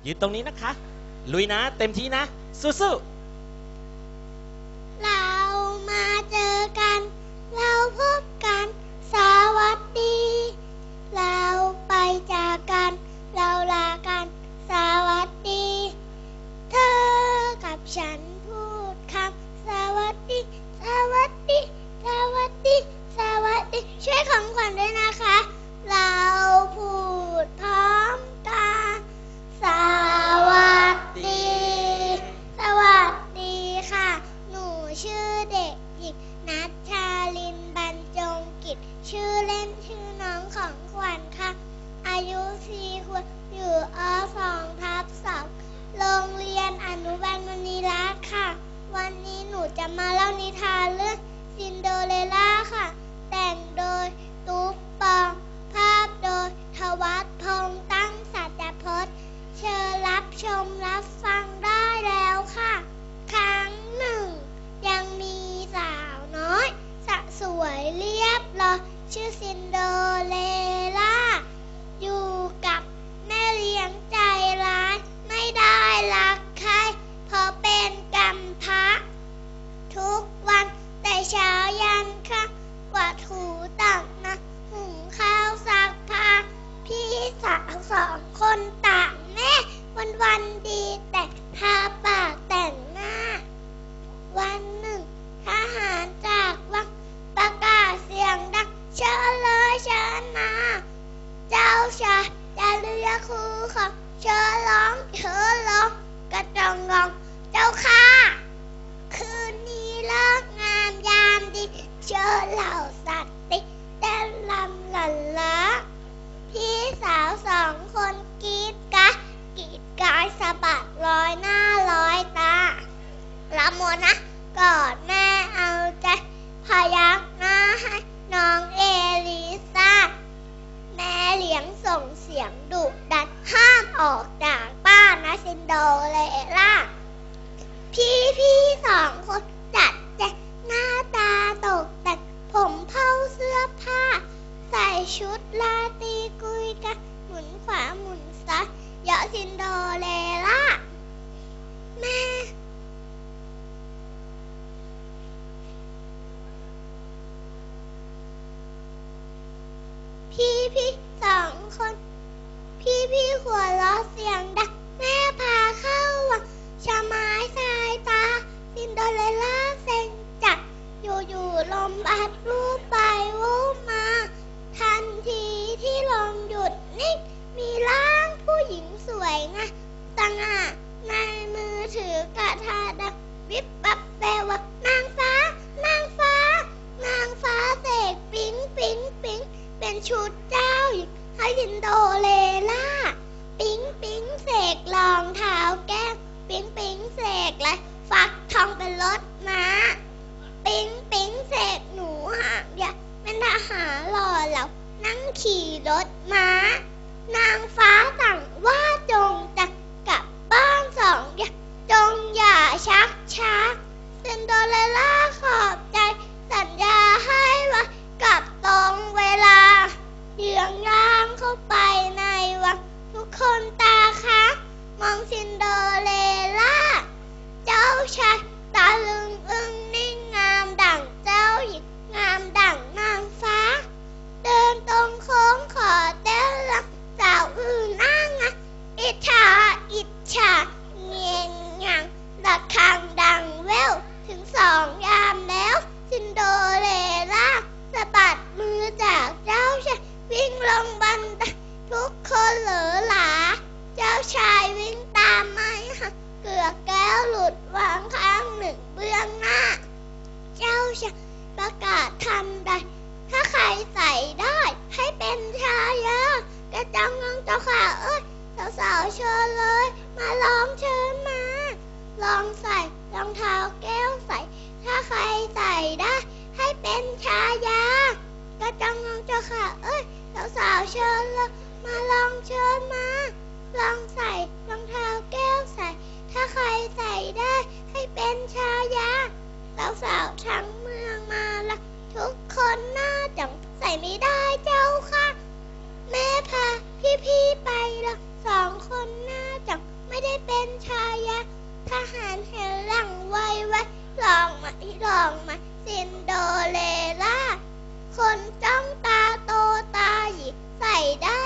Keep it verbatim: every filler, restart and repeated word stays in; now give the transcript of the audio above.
ยืนตรงนี้นะคะลุยนะเต็มที่นะสู้ๆเรามาเจอกันเราพบกันสวัสดีเราไปจากกันเราลากันสวัสดีเธอกับฉันพูดคำสวัสดีสวัสดีสวัสดีสวัสดีช่วยของขวัญด้วยนะคะเราพูดพร้อมกันสวัสดีสวัสดีค่ะหนูชื่อเด็กหญิงณัชชาลินบรรจงกิจชื่อเล่นชื่อน้องของขวัญค่ะอายุสี่ขวบอยู่อ.สอง ทับสองโรงเรียนอนุบาลมณีรัตน์ค่ะวันนี้หนูจะมาเล่านิทานเรื่องซินเดอเรลล่าค่ะแต่งโดยตุ๊กปองภาพโดยทวัชพงษ์ตั้งสัจพจน์เชิญรับชมรับฟังได้แล้วค่ะครั้งหนึ่งยังมีสาวน้อยสะสวยเรียบร้อยชื่อซินเดอเรลล่าอยู่กับแม่เลี้ยงใจร้ายไม่ได้รักใครเพราะเป็นกำพร้าทุกวันแต่เช้ายันค่ำกวาดถูตักน้ำหุงข้าวซักผ้าพี่สาวสองคนต่างแม่วันวันดีแต่ทาปากแต่งหน้าวันหนึ่งทหารจากวังประกาศเสียงดังเชิญเลยเชิญมาเจ้าชายจะเรียกคู่ของเชิญร้องเชิญร้องกระจองงองเจ้าค่ะคืนนี้เลิกงามยามดีเชิญเหล่าสัตว์ติเต้นรำหลั่นล้าพี่สาวสองคนกรีดกะกรีดกายสะบัดลอยหน้าลอยตาละโมนะกอดแม่เอาใจพยักหน้าให้น้องเอลิซาแม่เลี้ยงส่งเสียงดุดันห้ามออกจากบ้านนะซินโดเรลล่าพี่พี่สองคนจัดแจงหน้าตาตกแต่งผมเผ้าเสื้อผ้าใส่ชุดลาตรีกุยกันหมุนขวาหมุนซ้ายเยาะซินโดเรลล่าแม่พี่พี่สองคนพี่พี่หัวเราะเสียงดังแม่พาเข้าวังชะไม้สายตาซินโดเรลล่าเซ็งจัดอยู่อยู่ลมพัดวูบไปวูบมาทันทีที่ลมหยุดนิ่งมีร่างผู้หญิงสวยงามสง่าในมือถือกระทาดังวิบวับแปลว่านางฟ้านางฟ้านางฟ้าเสกปิ๊งปิ๊งปิ๊งเป็นชุดเจ้าหญิงให้ซินโดเรลล่าปิ๊งปิ๊งเสกรองเท้าแก้วปิ๊งปิ๊งเสกและฟักทองเป็นรถม้าปิ๊งปิ๊งเสกหนูหางยาวเป็นทหารหล่อเหลานั่งขี่รถม้านางฟ้าสั่งว่าจงจะกลับบ้านสองอย่างจงอย่าชักช้าซินโดเรลล่าขอบใจสัญญาให้ว่ากลับตรงเวลาเยื้องย่างเข้าไปในวังทุกคนตาค้างมองซินโดเรลล่าเจ้าชายตาลึงอึ้งนิ่งงามดั่งเจ้าหญิงงามดั่งนางฟ้าเดินตรงโค้งขอเต้นรำสาวอื่นอ้างะอิจฉาอิจฉาเงียงงังระฆังดังแว่วถึงสองยามแล้วซินโดเรลล่าสะบัดมือจากเจ้าชายวิ่งลงบันไดทุกคนเหลือหลาเจ้าชายวิ่งตามไม่ห่างเกือกแก้วหลุดวางข้างหนึ่งเบื้องหน้าเจ้าชายประกาศทันใดถ้าใครใส่ได้ให้เป็นชายากระจังงังเจ้าค่ะเอ้ยสาวๆเชิญเลยมาลองเชิญมาลองใส่รองเท้าแก้วใส่ถ้าใครใส่ได้ให้เป็นชายากระจังงังเจ้าค่ะเอ้ยสาวๆเชิญเลยมาลองเชิญมาลองใส่รองเท้าแก้วใส่ถ้าใครใส่ได้ให้เป็นชายาสาวๆทั้งเมืองมาละทุกคนหน้าจังใส่ไม่ได้เจ้าค่ะแม่พาพี่ๆไปละสองคนหน้าจังชายาทหารเห็นหลังไวไวลองมาลองมาซินโดเรล่าคนจ้องตาโตตาหยีใส่ได้